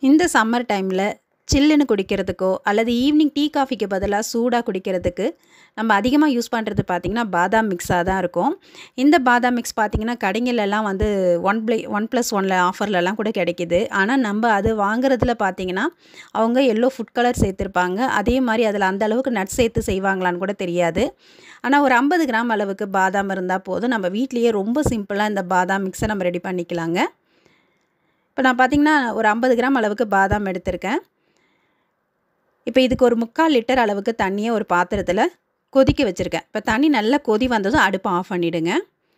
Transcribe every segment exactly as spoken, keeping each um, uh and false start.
இந்த சம்மர் டைமில் சில்லுன்னு குடிக்கிறதுக்கோ அல்லது ஈவினிங் டீ காஃபிக்கு பதிலாக சூடாக குடிக்கிறதுக்கு நம்ம அதிகமாக யூஸ் பண்ணுறது பார்த்திங்கன்னா பாதாம் மிக்ஸாக தான் இருக்கும். இந்த பாதாம் மிக்ஸ் பார்த்திங்கன்னா கடைங்களெல்லாம் வந்து ஒன் ப்ளை ஒன் ப்ளஸ் ஒனில் ஆஃபர்லலாம் கூட கிடைக்கிது. ஆனால் நம்ம அது வாங்குறதுல பார்த்திங்கன்னா அவங்க எல்லோ ஃபுட் கலர் சேர்த்துருப்பாங்க. அதே மாதிரி அதில் அந்த அளவுக்கு நட்ஸ் சேர்த்து செய்வாங்களான்னு கூட தெரியாது. ஆனால் ஒரு ஐம்பது கிராம் அளவுக்கு பாதாம் இருந்தால் போதும், நம்ம வீட்லேயே ரொம்ப சிம்பிளாக இந்த பாதாம் மிக்ஸை நம்ம ரெடி பண்ணிக்கலாங்க. இப்போ நான் பார்த்திங்கன்னா ஒரு ஐம்பது கிராம் அளவுக்கு பாதாம் எடுத்திருக்கேன். இப்போ இதுக்கு ஒரு முக்கால் லிட்டர் அளவுக்கு தண்ணியை ஒரு பாத்திரத்தில் கொதிக்க வச்சுருக்கேன். இப்போ தண்ணி நல்லா கொதி வந்ததும் அடுப்பை ஆஃப் பண்ணிவிடுங்க.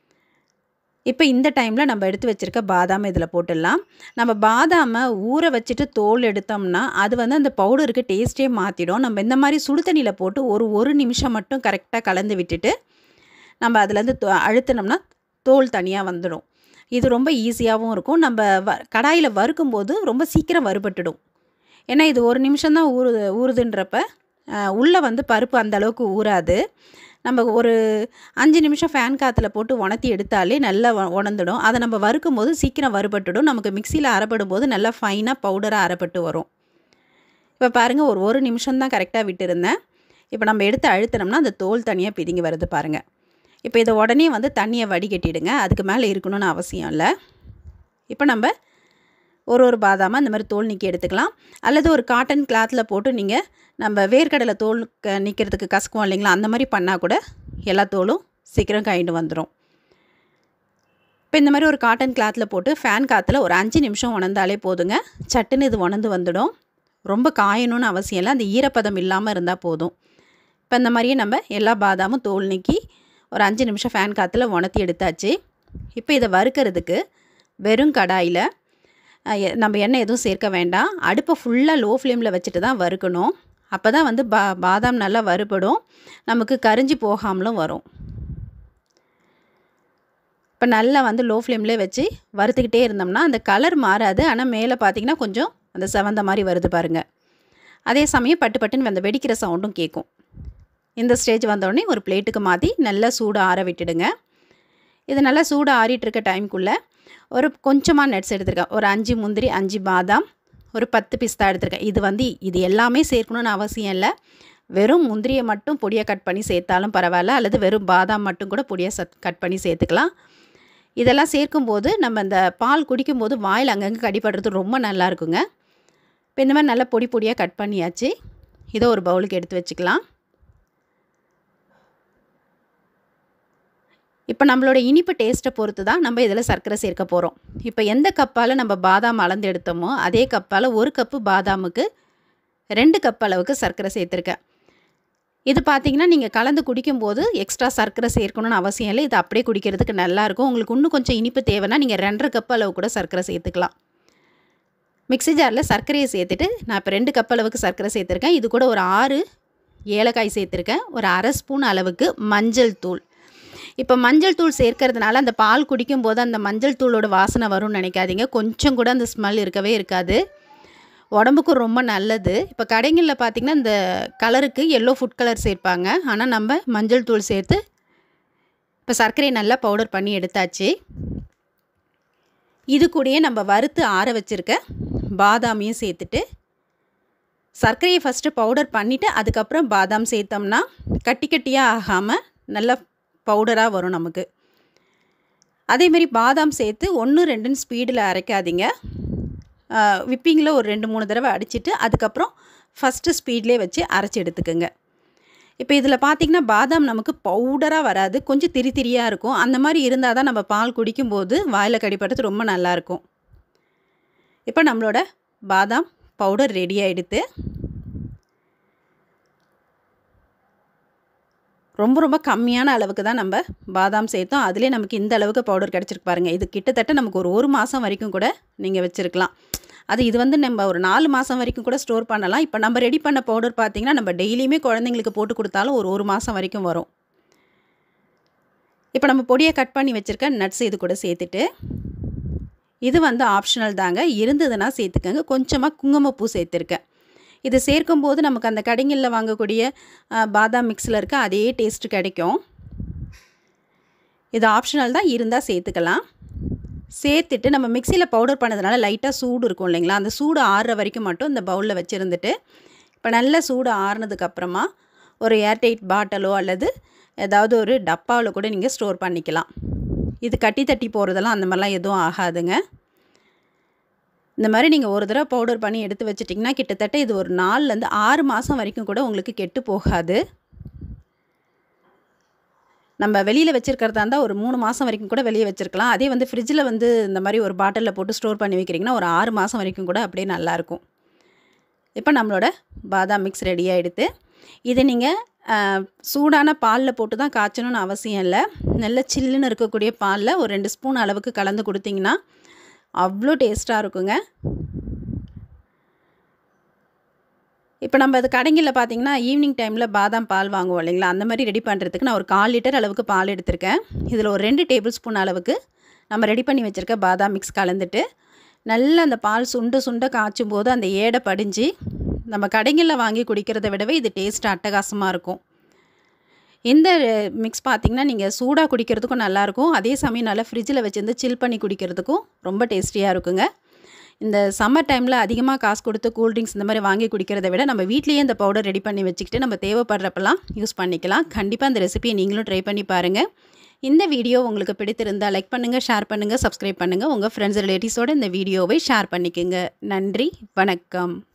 இப்போ இந்த டைமில் நம்ம எடுத்து வச்சுருக்க பாதாம் இதில் போட்டுடலாம். நம்ம பாதாமை ஊற வச்சுட்டு தோல் எடுத்தோம்னா அது வந்து அந்த பவுடருக்கு டேஸ்ட்டே மாற்றிடும். நம்ம இந்த மாதிரி சுடு தண்ணியில் போட்டு ஒரு ஒரு நிமிஷம் மட்டும் கரெக்டாக கலந்து விட்டுட்டு நம்ம அதுலேருந்து அழுத்தினோம்னா தோல் தனியாக வந்துடும். இது ரொம்ப ஈஸியாகவும் இருக்கும். நம்ம வ கடாயில் வறுக்கும்போது ரொம்ப சீக்கிரம் வறுபட்டுடும். ஏன்னா இது ஒரு நிமிஷம் தான் ஊறு ஊறுதுன்றப்ப உள்ளே வந்து பருப்பு அந்தளவுக்கு ஊறாது. நம்ம ஒரு அஞ்சு நிமிஷம் ஃபேன் காற்றுல போட்டு உணர்த்தி எடுத்தாலே நல்லா உணர்ந்துடும். அதை நம்ம வறுக்கும் போது சீக்கிரம் வறுபட்டுடும். நமக்கு மிக்சியில் அரைப்படும் போது நல்லா ஃபைனாக பவுடராக அரைப்பட்டு வரும். இப்போ பாருங்கள், ஒரு ஒரு நிமிஷம் தான் கரெக்டாக விட்டுருந்தேன். இப்போ நம்ம எடுத்து அழுத்தினோம்னா அந்த தோல் தனியாக பிதுங்கி வருது பாருங்கள். இப்போ இதை உடனே வந்து தண்ணியை வடிகட்டிடுங்க. அதுக்கு மேலே இருக்கணும்னு அவசியம் இல்லை. இப்போ நம்ம ஒரு ஒரு பாதாமாக இந்த மாதிரி தோல் நீக்கி எடுத்துக்கலாம். அல்லது ஒரு காட்டன் கிளாத்தில் போட்டு நீங்கள் நம்ம வேர்க்கடலை தோல் க நீக்கிறதுக்கு கசக்குவோம் இல்லைங்களா, அந்த மாதிரி பண்ணால் கூட எல்லா தோலும் சீக்கிரம் காய்ண்டு வந்துடும். இப்போ இந்த மாதிரி ஒரு காட்டன் கிளாத்தில் போட்டு ஃபேன் காற்றுல ஒரு அஞ்சு நிமிஷம் உணர்ந்தாலே போதுங்க. சட்டுன்னு இது உணர்ந்து வந்துடும். ரொம்ப காயணும்னு அவசியம் இல்லை, அந்த ஈரப்பதம் இல்லாமல் இருந்தால் போதும். இப்போ இந்த மாதிரியே நம்ம எல்லா பாதாமும் தோல் நீக்கி ஒரு அஞ்சு நிமிஷம் ஃபேன் காற்றுல உணர்த்தி எடுத்தாச்சு. இப்போ இதை வறுக்கிறதுக்கு வெறும் கடாயில் நம்ம எண்ணெய் எதுவும் சேர்க்க வேண்டாம். அடுப்பை ஃபுல்லாக லோ ஃப்ளேமில் வச்சுட்டு தான் வறுக்கணும். அப்போ தான் வந்து பா பாதாம் நல்லா வறுபடும், நமக்கு கரிஞ்சி போகாமலும் வரும். இப்போ நல்லா வந்து லோ ஃப்ளேம்லேயே வச்சு வறுத்துக்கிட்டே இருந்தோம்னா அந்த கலர் மாறாது. ஆனால் மேலே பார்த்திங்கன்னா கொஞ்சம் அந்த செவந்த மாதிரி வருது பாருங்கள். அதே சமயம் பட்டு பட்டுன்னு அந்த வெடிக்கிற சவுண்டும் கேட்கும். இந்த ஸ்டேஜ் வந்தோடனே ஒரு பிளேட்டுக்கு மாற்றி நல்லா சூடு ஆற விட்டுடுங்க. இது நல்லா சூடு ஆறிட்டுருக்க டைமுக்குள்ளே ஒரு கொஞ்சமாக நட்ஸ் எடுத்துருக்கேன். ஒரு அஞ்சு முந்திரி, அஞ்சு பாதாம், ஒரு பத்து பிஸ்தா எடுத்துருக்கேன். இது வந்து இது எல்லாமே சேர்க்கணுன்னு அவசியம் இல்லை. வெறும் முந்திரியை மட்டும் பொடியாக கட் பண்ணி சேர்த்தாலும் பரவாயில்ல, அல்லது வெறும் பாதாம் மட்டும் கூட பொடியாக சட் கட் பண்ணி சேர்த்துக்கலாம். இதெல்லாம் சேர்க்கும்போது நம்ம இந்த பால் குடிக்கும்போது வாயில் அங்கங்கே கடிப்படுறது ரொம்ப நல்லா இருக்குங்க. இப்போ இந்த மாதிரி நல்லா பொடி பொடியாக கட் பண்ணியாச்சு. இதை ஒரு பவுலுக்கு எடுத்து வச்சுக்கலாம். இப்போ நம்மளோட இனிப்பு டேஸ்ட்டை பொறுத்து தான் நம்ம இதில் சர்க்கரை சேர்க்க போகிறோம். இப்போ எந்த கப்பால் நம்ம பாதாம் அளந்து எடுத்தோமோ அதே கப்பால் ஒரு கப்பு பாதாமுக்கு ரெண்டு கப் அளவுக்கு சர்க்கரை சேர்த்துருக்கேன். இது பார்த்திங்கன்னா நீங்கள் கலந்து குடிக்கும்போது எக்ஸ்ட்ரா சர்க்கரை சேர்க்கணும்னு அவசியம் இல்லை. இது அப்படியே குடிக்கிறதுக்கு நல்லாயிருக்கும். உங்களுக்கு இன்னும் கொஞ்சம் இனிப்பு தேவைன்னா நீங்கள் ரெண்டரை கப் அளவு கூட சர்க்கரை சேர்த்துக்கலாம். மிக்ஸி ஜாரில் சர்க்கரையை சேர்த்துட்டு நான் இப்போ ரெண்டு கப் அளவுக்கு சர்க்கரை சேர்த்துருக்கேன். இது கூட ஒரு ஆறு ஏலக்காய் சேர்த்துருக்கேன். ஒரு அரை ஸ்பூன் அளவுக்கு மஞ்சள் தூள். இப்போ மஞ்சள் தூள் சேர்க்கறதுனால அந்த பால் குடிக்கும்போது அந்த மஞ்சள் தூளோட வாசனை வரும்னு நினைக்காதீங்க. கொஞ்சம் கூட அந்த ஸ்மெல் இருக்கவே இருக்காது. உடம்புக்கும் ரொம்ப நல்லது. இப்போ கடைகளில் பார்த்திங்கன்னா இந்த கலருக்கு எல்லோ ஃபுட் கலர் சேர்ப்பாங்க. ஆனால் நம்ம மஞ்சள் தூள் சேர்த்து இப்போ சர்க்கரையை நல்லா பவுடர் பண்ணி எடுத்தாச்சு. இது கூடயே நம்ம வறுத்து ஆற வச்சுருக்க பாதாமையும் சேர்த்துட்டு சர்க்கரையை ஃபஸ்ட்டு பவுடர் பண்ணிவிட்டு அதுக்கப்புறம் பாதாம் சேர்த்தோம்னா கட்டி கட்டியாக ஆகாமல் நல்லா பவுடராக வரும் நமக்கு. அதேமாரி பாதாம் சேர்த்து ஒன்று ரெண்டுன்னு ஸ்பீடில் அரைக்காதீங்க. விப்பிங்கில் ஒரு ரெண்டு மூணு தடவை அடிச்சுட்டு அதுக்கப்புறம் ஃபஸ்ட்டு ஸ்பீட்லேயே வச்சு அரைச்சி எடுத்துக்கோங்க. இப்போ இதில் பார்த்திங்கன்னா பாதாம் நமக்கு பவுடராக வராது, கொஞ்சம் திரி திரியாக இருக்கும். அந்த மாதிரி இருந்தால் தான் நம்ம பால் குடிக்கும்போது வாயில் கடிப்படுறது ரொம்ப நல்லாயிருக்கும். இப்போ நம்மளோட பாதாம் பவுடர் ரெடி ஆகிடுது. ரொம்ப ரொம்ப கம்மியான அளவுக்கு தான் நம்ம பாதாம் சேர்த்தோம். அதிலே நமக்கு இந்த அளவுக்கு பவுடர் கிடச்சிருக்கு பாருங்கள். இது கிட்டத்தட்ட நமக்கு ஒரு ஒரு மாதம் வரைக்கும் கூட நீங்கள் வச்சுருக்கலாம். அது இது வந்து நம்ம ஒரு நாலு மாதம் வரைக்கும் கூட ஸ்டோர் பண்ணலாம். இப்போ நம்ம ரெடி பண்ண பவுடர் பார்த்திங்கன்னா நம்ம டெய்லியுமே குழந்தைங்களுக்கு போட்டு கொடுத்தாலும் ஒரு ஒரு மாதம் வரைக்கும் வரும். இப்போ நம்ம பொடியை கட் பண்ணி வச்சுருக்க நட்ஸ் இது கூட சேர்த்துட்டு, இது வந்து ஆப்ஷனல் தாங்க, இருந்ததுன்னா சேர்த்துக்கங்க. கொஞ்சமாக குங்குமப்பூ சேர்த்துருக்கேன். இது சேர்க்கும்போது நமக்கு அந்த கடைங்களில் வாங்கக்கூடிய பாதாம் மிக்ஸில் இருக்க அதே டேஸ்ட்டு கிடைக்கும். இது ஆப்ஷனல் தான், இருந்தால் சேர்த்துக்கலாம். சேர்த்துட்டு நம்ம மிக்சியில் பவுடர் பண்ணதுனால லைட்டாக சூடு இருக்கும் இல்லைங்களா, அந்த சூடு ஆறுற வரைக்கும் மட்டும் இந்த பவுலில் வச்சுருந்துட்டு, இப்போ நல்ல சூடு ஆறுனதுக்கப்புறமா ஒரு ஏர்டைட் பாட்டிலோ அல்லது ஏதாவது ஒரு டப்பாவில் கூட நீங்கள் ஸ்டோர் பண்ணிக்கலாம். இது கட்டி தட்டி போகிறதெல்லாம் அந்த மாதிரிலாம் எதுவும் ஆகாதுங்க. இந்த மாதிரி நீங்கள் ஒரு தடவை பவுடர் பண்ணி எடுத்து வச்சிட்டிங்கன்னா கிட்டத்தட்ட இது ஒரு நாலுலேருந்து ஆறு மாதம் வரைக்கும் கூட உங்களுக்கு கெட்டு போகாது. நம்ம வெளியில் வச்சுருக்கிறதா இருந்தால் ஒரு மூணு மாதம் வரைக்கும் கூட வெளியே வச்சுருக்கலாம். அதே வந்து ஃப்ரிட்ஜில் வந்து இந்த மாதிரி ஒரு பாட்டிலில் போட்டு ஸ்டோர் பண்ணி வைக்கிறீங்கன்னா ஒரு ஆறு மாதம் வரைக்கும் கூட அப்படியே நல்லாயிருக்கும். இப்போ நம்மளோட பாதாம் மிக்ஸ் ரெடி ஆகிடுது. இதை நீங்கள் சூடான பாலில் போட்டு தான் காய்ச்சணும்னு அவசியம் இல்லை. நல்ல சில்லுன்னு இருக்கக்கூடிய பாலில் ஒரு ரெண்டு ஸ்பூன் அளவுக்கு கலந்து கொடுத்திங்கன்னா அவ்வளோ டேஸ்ட்டாக இருக்குங்க. இப்போ நம்ம அது கடைங்களில் பார்த்திங்கன்னா ஈவினிங் டைமில் பாதாம் பால் வாங்குவோம் இல்லைங்களா, அந்த மாதிரி ரெடி பண்ணுறதுக்கு நான் ஒரு கால் லிட்டர் அளவுக்கு பால் எடுத்திருக்கேன். இதில் ஒரு ரெண்டு டேபிள் ஸ்பூன் அளவுக்கு நம்ம ரெடி பண்ணி வச்சுருக்க பாதாம் மிக்ஸ் கலந்துட்டு நல்லா அந்த பால் சுண்ட சுண்ட காய்ச்சும் போது அந்த ஏடை படிஞ்சு நம்ம கடைங்களில் வாங்கி குடிக்கிறத விடவே இது டேஸ்ட் அட்டகாசமாக இருக்கும். இந்த மிக்ஸ் பார்த்திங்கன்னா நீங்கள் சூடாக குடிக்கிறதுக்கும் நல்லாயிருக்கும், அதே சமயம் நல்லா ஃப்ரிட்ஜில் வச்சுருந்து சில் பண்ணி குடிக்கிறதுக்கும் ரொம்ப டேஸ்டியாக இருக்குங்க. இந்த சம்மர் டைமில் அதிகமாக காசு கொடுத்து கூல்ட்ரிங்க்ஸ் இந்த மாதிரி வாங்கி குடிக்கிறத விட நம்ம வீட்லேயே இந்த பவுடர் ரெடி பண்ணி வச்சுக்கிட்டு நம்ம தேவைப்படுறப்பெல்லாம் யூஸ் பண்ணிக்கலாம். கண்டிப்பாக இந்த ரெசிபியை நீங்களும் ட்ரை பண்ணி பாருங்கள். இந்த வீடியோ உங்களுக்கு பிடித்திருந்தால் லைக் பண்ணுங்கள், ஷேர் பண்ணுங்கள், சப்ஸ்கிரைப் பண்ணுங்கள். உங்கள் ஃப்ரெண்ட்ஸ் ரிலேட்டிவ்ஸோடு இந்த வீடியோவை ஷேர் பண்ணிக்கோங்க. நன்றி, வணக்கம்.